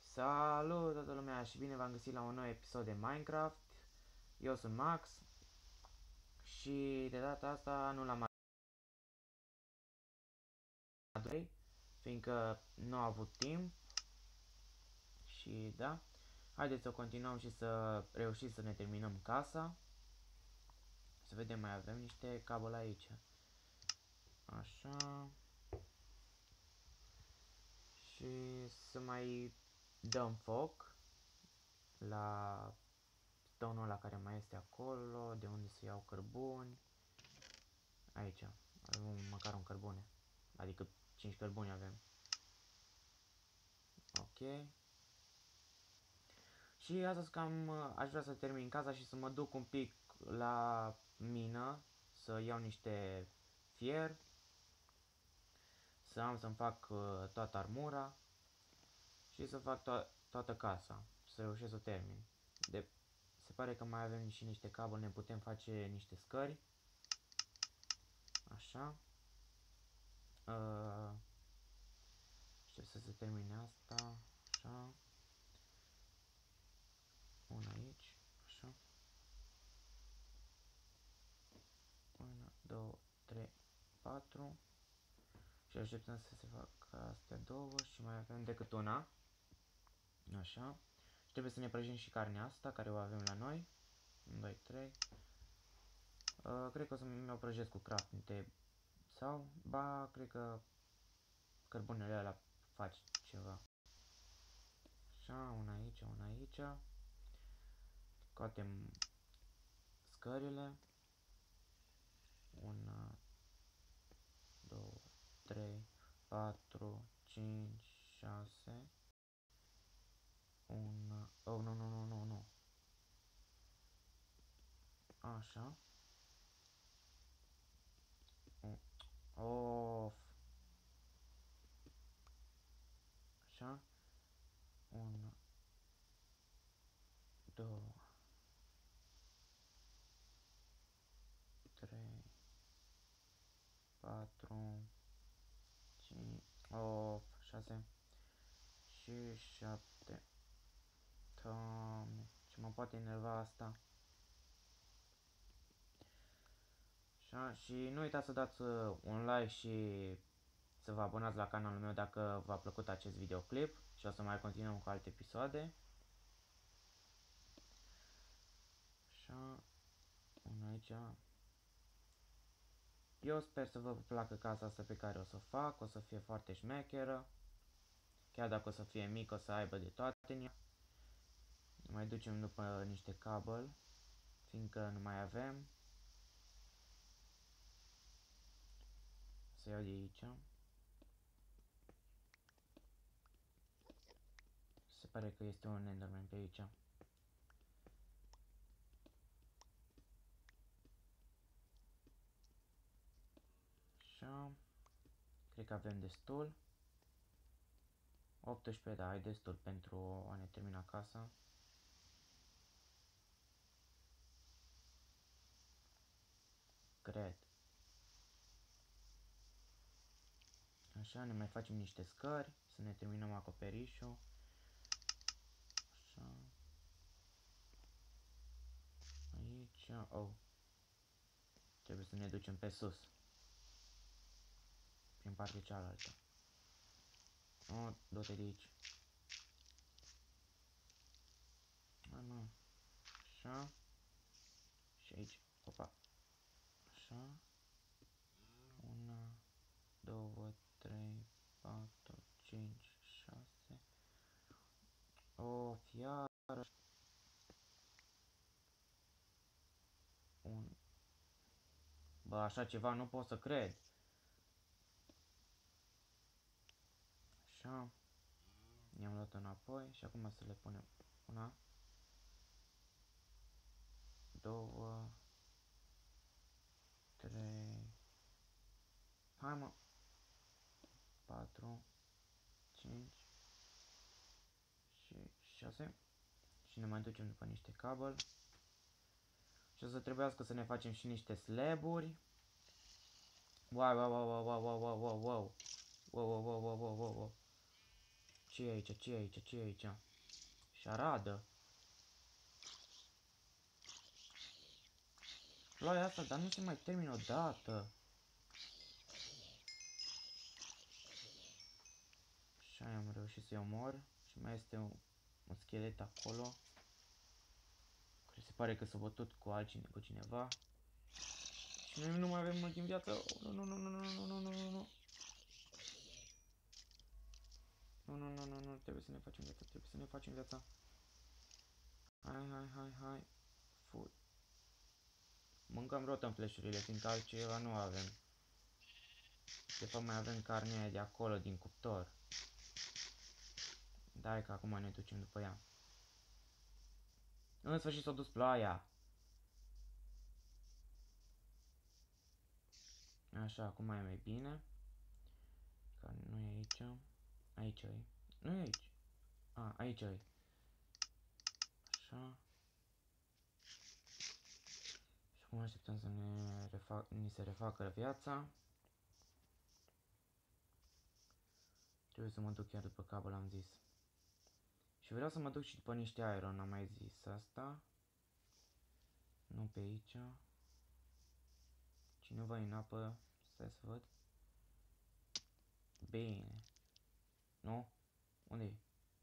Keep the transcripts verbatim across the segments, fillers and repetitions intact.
Salut toată lumea și bine v-am găsit la un nou episod de Minecraft. Eu sunt Max și de data asta nu l-am adus, fiindcă nu am avut timp. Și da, haideți să continuăm și să reușim să ne terminăm casa. Să vedem, mai avem niște cablu aici. Așa. Și să mai dăm foc la stonul ăla care mai este acolo, de unde să iau cărbuni. Aici, avem un, măcar un cărbune, adică cinci cărbuni avem. Ok. Și astăzi cam aș vrea să termin casa și să mă duc un pic la mină, să iau niște fier, să am să-mi fac uh, toată armura și să fac to toată casa, să reușesc să termin. De se pare că mai avem și niște cablu, ne putem face niște scări. Așa. Uh, Știu să se termine asta. Așa. Una aici. Așa. unu, doi, trei, patru. Și așteptăm să se facă astea două și mai avem decât una. Așa. Și trebuie să ne prăjim și carnea asta care o avem la noi. unu, doi, trei. Uh, cred că o să mi-o prăjesc cu crafting table. Sau, ba, cred că cărbunele ăla fac ceva. Așa, una aici, una aici. Scoatem scările. unu, doi, trei, patru, cinci, șase. unu. Oh, nu, nu, nu, nu, nu. Așa. Of. Așa. unu, doi, trei, patru, cinci, opt, șase și șapte. Doamne, ce mă poate enerva asta. Așa, și nu uitați să dați un like și să vă abonați la canalul meu dacă v-a plăcut acest videoclip și o să mai continuăm cu alte episoade. Așa, un aici. Eu sper să vă placă casa asta pe care o să o fac, o să fie foarte șmecheră. Chiar dacă o să fie mică, o să aibă de toate în ea. Mai ducem după niște cablu, fiindcă nu mai avem. Să iau de aici. Se pare că este un enderman pe aici. Așa. Cred că avem destul. optsprezece, da, ai destul pentru a ne termina casa. Cred. Așa, ne mai facem niște scări, să ne terminăm acoperișul. Așa. Aici, oh. Trebuie să ne ducem pe sus. Prin partea cealaltă. Oh, du-te de aici. Ah, nu. Așa. Și aici. Opa. Așa. unu, doi, trei, patru, cinci, șase. Of, iarăși. Un. Bă, așa ceva nu pot să cred. Așa. I-am luat înapoi și acum să le punem una, două, trei, hai mă, patru, cinci și șase. Și ne mai ducem după niște cablu. Și o să trebuiască să ne facem și niște slaburi. Wow, wow, wow, wow, wow, wow, wow, wow. Wow, wow, wow, wow, wow, wow. Ce e aici? Ce e aici? Ce e aici? Șaradă. Ploaia asta, dar nu se mai termină odată. Și am reușit să-i omor. Și mai este un, un schelet acolo. Care se pare că s-a bătut cu altcine, cu cineva. Și noi nu mai avem mult din viață. Nu, nu, nu, nu, nu, nu, nu, nu, nu, nu. Nu, nu, nu, nu, nu, trebuie să ne facem viața, trebuie să ne facem viața. Hai, hai, hai, hai. Fui. Mâncăm rotten flash-urile, fiindcă altceva nu avem. De fapt mai avem carnea de acolo, din cuptor. Dai că acum ne ducem după ea. În sfârșit s-a dus ploaia. Așa, acum mai e mai bine. Că nu e aici. Aici e. Nu e aici. A, aici e. Așa. Și acum așteptăm să ne, refac, ni se refacă viața. Trebuie să mă duc chiar după cabel, am zis. Și vreau să mă duc și după niște iron, am mai zis asta. Nu pe aici. Cineva în apă. Stai să văd. Bine. Nu? Unde e?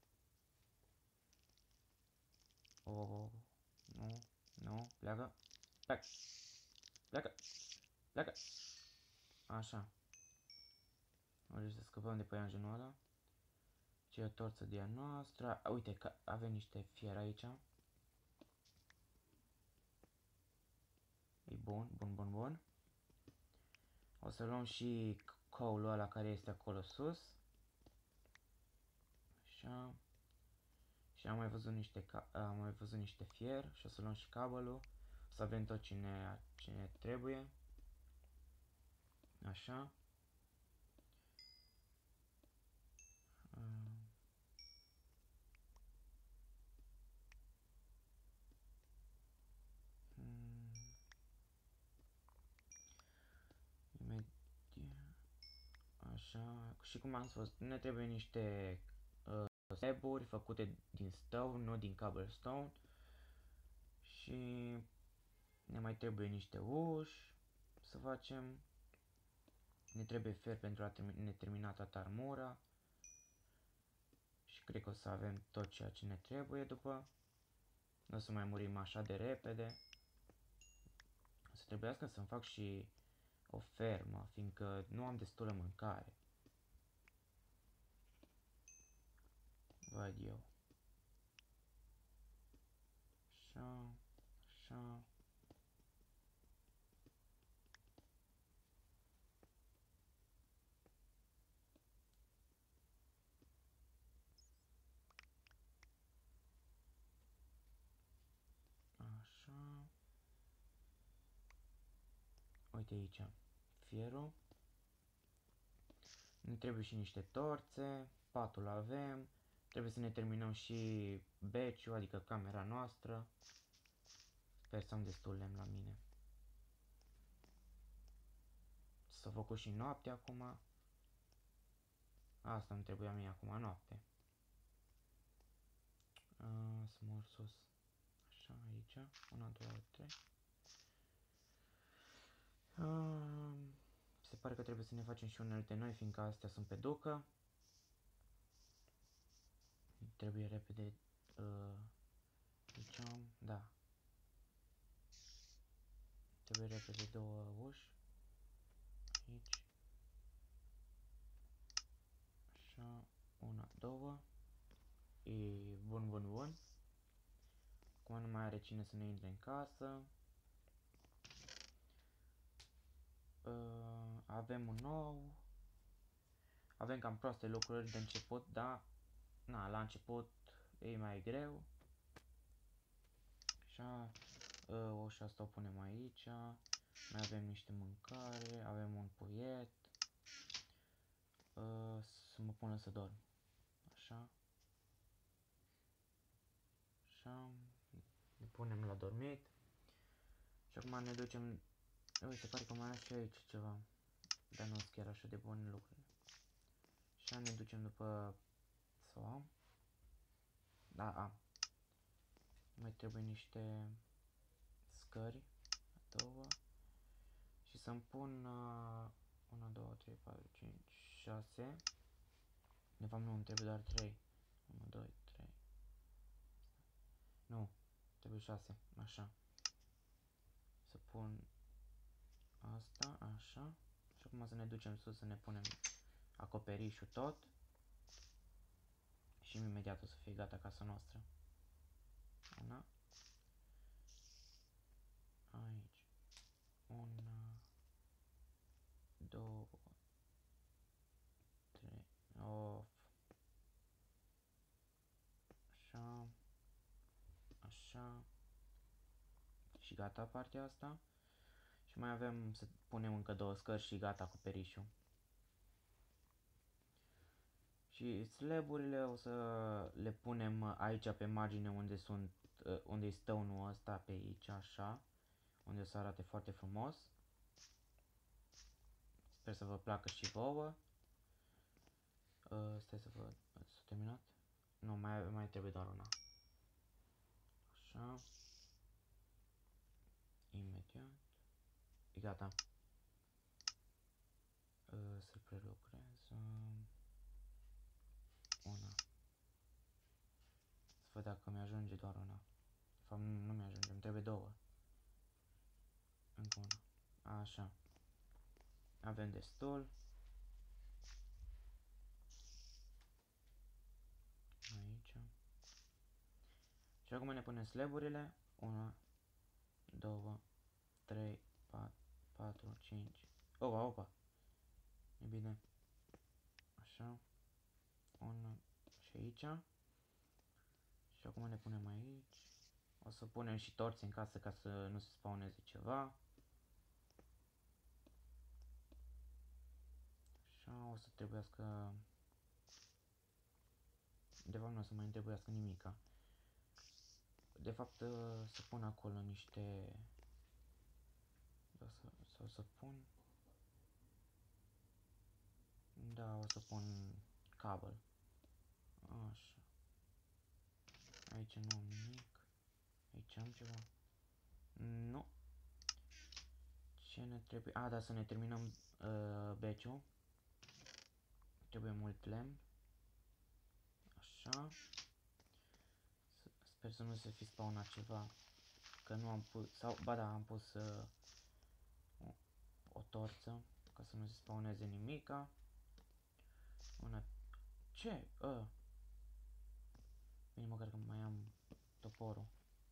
Oh, oh, oh. Nu, nu, pleacă. Pleacă. Pleacă. Pleacă. Așa. Vrei să scăpăm de păianjenul ăla. Ce e o torță de a noastră. A, uite că avem niște fier aici. E bun, bun, bun, bun. O să luăm și coal-ul ăla care este acolo sus. Așa. Și am mai văzut niște, am mai văzut niște fier și o să luăm și cabelul. O să avem tot cine, cine trebuie. Așa. Um. Hmm. Imediat. Așa. Și cum am spus, ne trebuie niște uh, slaburi făcute din stone, nu din cobblestone. Și ne mai trebuie niște uși să facem. Ne trebuie fer pentru a ne termina toată armura. Și cred că o să avem tot ceea ce ne trebuie după. Nu o să mai murim așa de repede. O să trebuiască să-mi fac și o fermă, fiindcă nu am destulă mâncare. Văd eu. Așa, așa. Așa. Uite aici. Fierul. Ne trebuie și niște torțe. Patul avem. Trebuie să ne terminăm și beciul, adică camera noastră. Sper să am destul lemn la mine. S-a făcut și noapte acum. Asta îmi trebuia mie acum noapte. A, să mor sus. Așa, aici. Una, două, trei. A, se pare că trebuie să ne facem și unelte noi, fiindcă astea sunt pe ducă. Trebuie repede... Uh, aici am... Da. Trebuie repede două uși. Aici. Așa. Una, două. E bun, bun, bun. Acum nu mai are cine să ne intre în casă. Uh, avem un nou. Avem cam proaste lucruri de început, dar na, la început e mai greu. Așa, uh, ușa asta o punem aici. Mai avem niște mâncare, avem un puiet. Uh, să mă pună să dorm. Așa. Așa. Ne punem la dormit. Și acum ne ducem... Uite, pare că mai are și aici ceva. Dar nu sunt chiar așa de bune lucrurile. Așa ne ducem după... să Sau am? Da, am. Mai trebuie niște scări, două. Și să-mi pun uh, unu, doi, trei, patru, cinci, șase. De fapt nu, îmi trebuie doar trei. unu, doi, trei. Nu, trebuie șase, așa. Să pun asta, așa. Și acum să ne ducem sus să ne punem acoperișul tot. Și imediat o să fie gata casa noastră. Una. Aici. Una. Două. Trei. Of. Așa. Așa. Și gata partea asta. Și mai avem să punem încă două scări și gata acoperișul. Și slaburile o să le punem aici pe margine unde sunt, unde e stone-ul ăsta, pe aici, așa. Unde o să arate foarte frumos. Sper să vă placă și vouă. Uh, stai să văd, s-a terminat? Nu, mai, mai trebuie doar una. Așa. Imediat. E gata. Uh, să-l prelucrez. Uh, una. Să văd dacă mi-ajunge doar una. De fapt, nu, nu mi-ajunge, îmi trebuie două. Încă una. Așa. Avem destul. Aici. Și acum ne punem slaburile. unu, doi, trei, patru, cinci. Opa, opa. E bine. Așa. unu și aici. Și acum ne punem aici. O să punem și torți în casă ca să nu se spawneze ceva. Așa, o să trebuiască... De fapt nu o să mai trebuiască nimica. De fapt să pun acolo niște... O să, să, o să pun... Da, o să pun cabel. Așa. Aici nu am nimic. Aici am ceva. Nu. Ce ne trebuie? A, da, să ne terminăm uh, beciul. Trebuie mult lemn. Așa. Sper să nu se fi spawnat ceva. Că nu am pus... Sau, ba da, am pus uh, o, o torță. Ca să nu se spawneze nimica. Una... Ce? Uh. Bine, măcar că mai am toporul.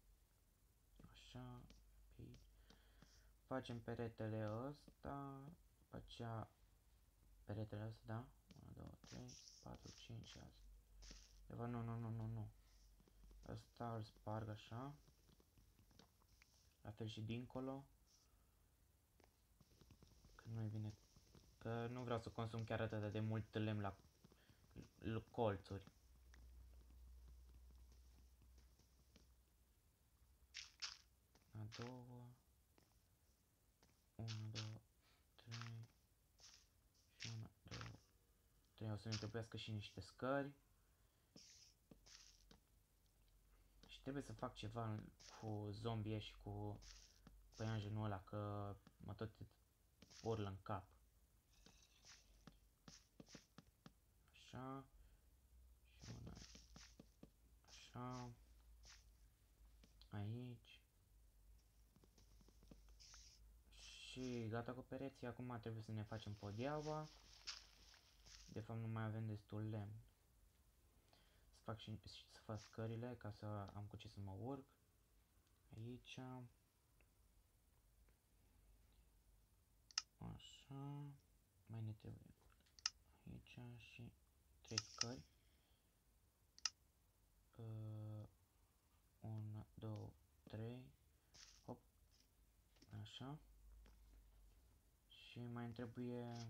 Așa. Pe... Facem peretele ăsta. După aceea... Peretele ăsta, da? unu, doi, trei, patru, cinci, șase. De fapt, nu, nu, nu, nu, nu. Ăsta îl sparg așa. La fel și dincolo. Că nu-i bine. Că nu vreau să consum chiar atât de mult lemn la colțuri. A doua. unu, doi, trei. Și unu, doi, trei. O să ne trebuiască și niște scări. Și trebuie să fac ceva cu zombie și cu păianjenul ăla, că mă tot urlă în cap. Așa. Și una. Așa. Aici. Și gata cu pereții. Acum trebuie să ne facem podeaua. De fapt nu mai avem destul lemn. Să fac și să fac scările ca să am cu ce să mă urc. Aici. Așa. Mai ne trebuie aici și trei scări. Uh, unu, doi, trei. Hop. Așa. Și mai îmi trebuie...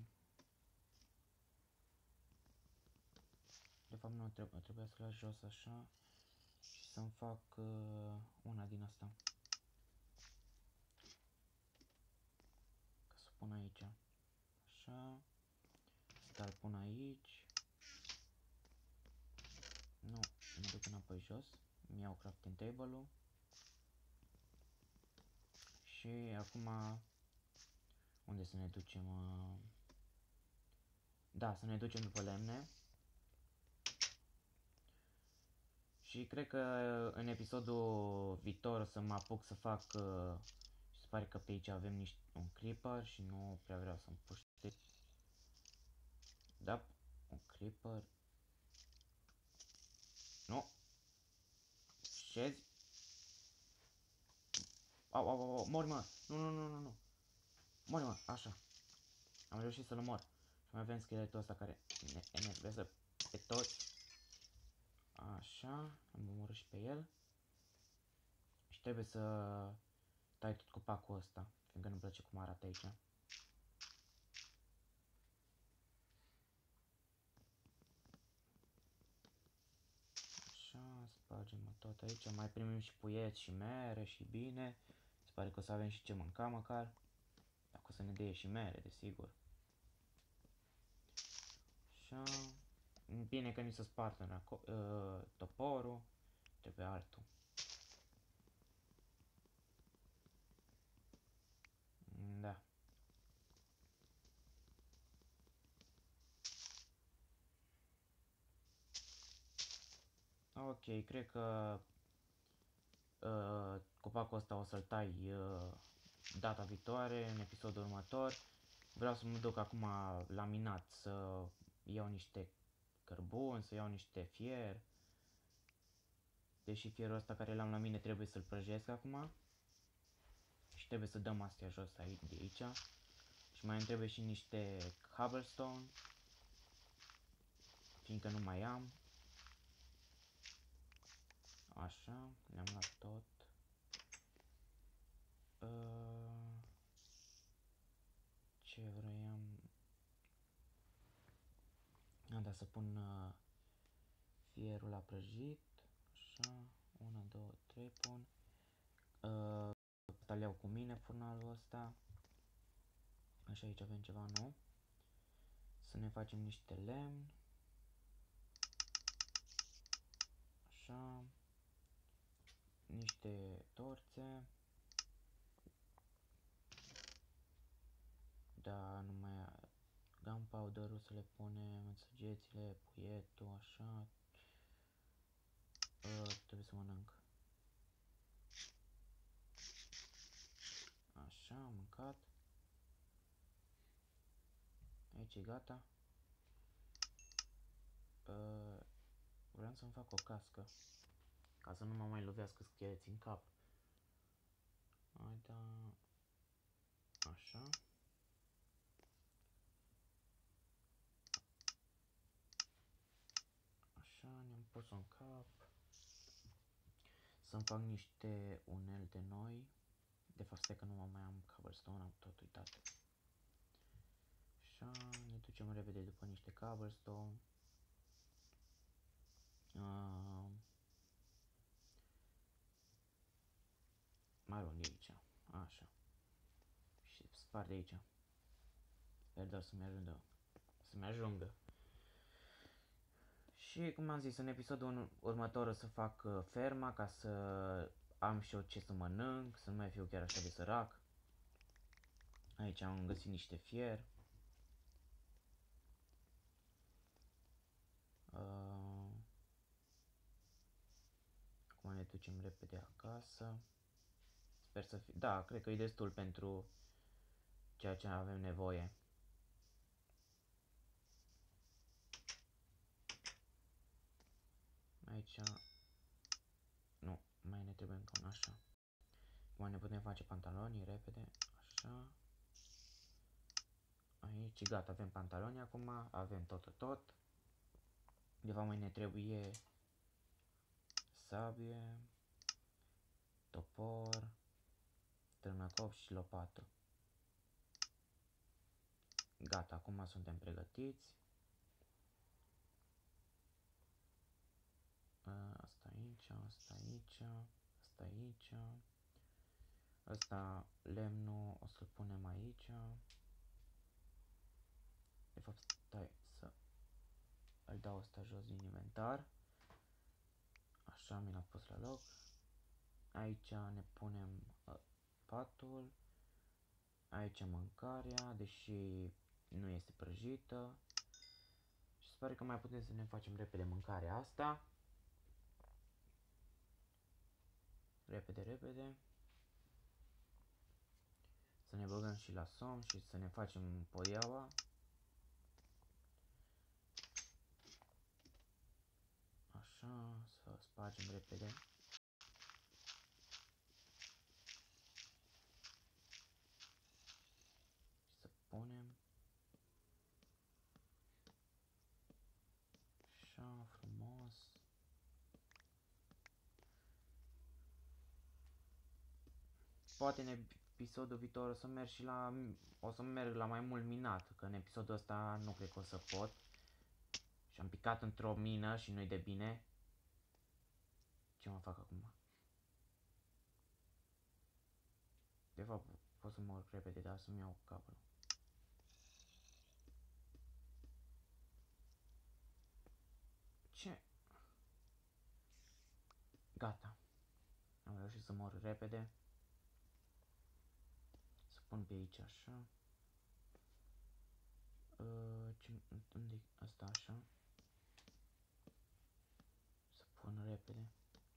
De fapt nu trebuie, trebuie să las jos așa. Și să-mi fac uh, una din asta. Ca să o pun aici. Așa. Asta îl pun aici. duc înapoi jos, îmi iau crafting table-ul și acum unde să ne ducem? Uh... Da, să ne ducem după lemne. Și cred că în episodul viitor o să mă apuc să fac, uh, se pare că pe aici avem niște, un creeper și nu prea vreau să-mi puște. Da, un creeper. Nu. Șezi? Au, au, au, mori mă. Nu, nu, nu, nu, nu. Mori mă, așa. Am reușit să-l omor. Și mai avem scheletul ăsta care ne enervează pe toți. Așa, am omorât și pe el. Și trebuie să tai tot copacul ăsta, fiindcă nu-mi place cum arată aici. Așa, spargem tot aici. Mai primim și puieți și mere și bine. Se pare că o să avem și ce mânca măcar. Dacă o să ne dea și mere, desigur. Așa. Bine că ni s-a spart în uh, toporul. Trebuie altul. Da. Ok, cred că uh, copacul ăsta o să-l tai uh, data viitoare, în episodul următor. Vreau să mă duc acum la minat să iau niște cărbuni, să iau niște fier. Deși fierul ăsta care l-am la mine trebuie să-l prăjesc acum. Și trebuie să dăm astea jos aici, de aici. Și mai îmi trebuie și niște cobblestone. Fiindcă nu mai am. Așa, le-am luat tot. Uh, ce vroiam? Am dat să pun uh, fierul la prăjit. Așa, unu, doi, trei pun. Uh, asta le iau cu mine, furnalul ăsta. Așa, aici avem ceva nou. Să ne facem niște lemn. Așa. Niște torțe. Da, numai gunpowder-ul să le punem, săgețile, puietul, așa. Uh, trebuie să mănânc. Așa, am mâncat. Aici e gata. Uh, vreau să-mi fac o cască. Ca să nu mă mai lovească scheleții în cap. Hai da. Așa. Așa, ne-am pus-o în cap. Să-mi fac niște unelte noi. De fapt, stai că nu mai am cobblestone, am tot uitat. Așa, ne ducem repede după niște cobblestone. Uh, mai luăm de aici. Așa. Și spar de aici. Sper doar să-mi ajungă. Să-mi ajungă. Și cum am zis, în episodul următor o să fac uh, ferma ca să am și eu ce să mănânc, să nu mai fiu chiar așa de sărac. Aici am găsit niște fier. Uh, acum ne ducem repede acasă. Sper să fie... Da, cred că e destul pentru ceea ce avem nevoie. Aici... Nu, mai ne trebuie încă un așa. Acum ne putem face pantalonii repede. Așa. Aici, gata, avem pantaloni acum, avem tot, tot, tot. De fapt mai ne trebuie sabie, topor, târnăcop și lopată. Gata, acum suntem pregătiți. Asta aici, asta aici, asta aici. Asta lemnul o să-l punem aici. De fapt, stai să îl dau asta jos din inventar. Așa, mi l-am pus la loc. Aici ne punem uh, patul. Aici mâncarea, deși nu este prăjită. Și se pare că mai putem să ne facem repede mâncarea asta. Repede, repede. Să ne băgăm și la somn și să ne facem poiaua. Așa, să spargem repede. Și să punem. Așa, frumos. Poate în episodul viitor o să merg și la... O să merg la mai mult minat, că în episodul ăsta nu cred că o să pot. Și am picat într-o mină și nu-i de bine. Ce mă fac acum? De fapt, pot să mă urc repede, dar să-mi iau cablul. Ce? Gata. Am reușit să mor repede. Să pun pe aici așa. Uh, ce, unde asta așa? Să pun repede.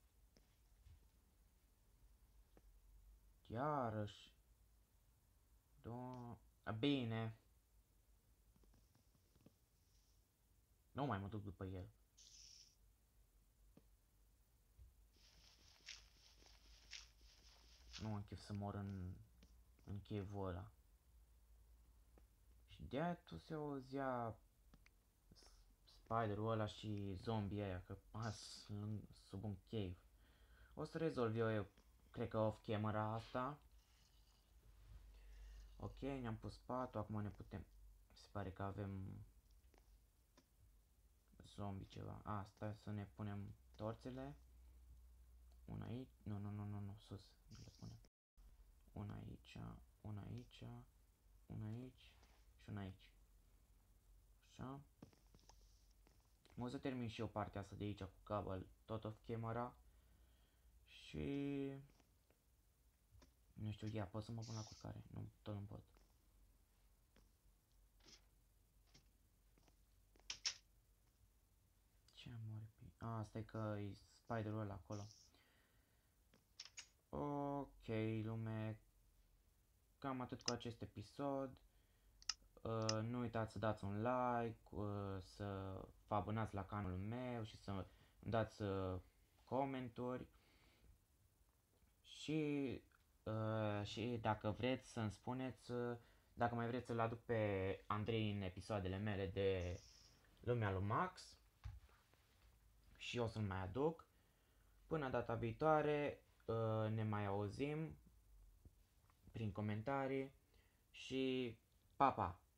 Iarăși. Do... A, bine. Nu mai mă duc după el. Nu am chef să mor în, în cave-ul ăla. Și de-aia tu se auzea spiderul ăla și zombie aia, că pas sub un cave. O să rezolv eu, eu cred că off camera asta. Ok, ne-am pus patul, acum ne putem... Se pare că avem zombie ceva. A, stai să ne punem torțele. Una aici, nu, nu, nu, nu, nu, sus, le punem. Una aici, una aici, una aici și una aici. Așa. O să termin și eu partea asta de aici cu cabel, tot off camera. Și... Nu știu, ia, pot să mă pun la curcare? Nu, tot nu pot. Ce mori pe... A, stai că e spiderul ăla acolo. Ok, lume. Cam atât cu acest episod. Uh, nu uitați să dați un like, uh, să vă abonați la canalul meu și să îmi dați uh, comenturi. Și, uh, și dacă vreți să-mi spuneți, uh, dacă mai vreți să-l aduc pe Andrei în episoadele mele de Lumea lui Max. Și o să-l mai aduc. Până data viitoare, uh, ne mai auzim prin comentarii și pa, pa!